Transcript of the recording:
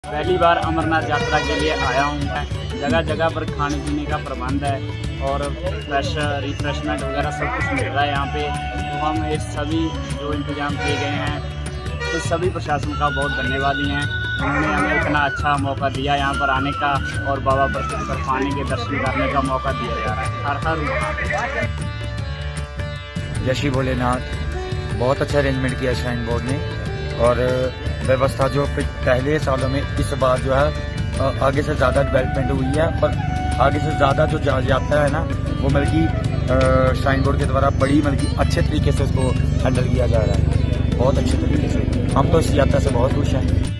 पहली बार अमरनाथ यात्रा के लिए आया हूँ। जगह जगह पर खाने पीने का प्रबंध है और फ्रेश रिफ्रेशमेंट वगैरह सब कुछ मिल रहा है यहाँ पे। तो हम इस सभी जो इंतजाम किए गए हैं तो सभी प्रशासन का बहुत धन्यवादी हैं। उन्होंने हमें इतना अच्छा मौका दिया यहाँ पर आने का और बाबा बृहस्पतिश्वर स्वामी के दर्शन करने का मौका दिया जा रहा है। हर हर महादेव। जय श्री भोलेनाथ। बहुत अच्छा अरेंजमेंट किया श्राइन बोर्ड ने और व्यवस्था जो पहले सालों में इस बार जो है आगे से ज़्यादा डेवलपमेंट हुई है। पर आगे से ज़्यादा जो यात्रा है ना वो श्राइन बोर्ड के द्वारा बड़ी अच्छे तरीके से उसको हैंडल किया जा रहा है, बहुत अच्छे तरीके से। हम तो इस यात्रा से बहुत खुश हैं।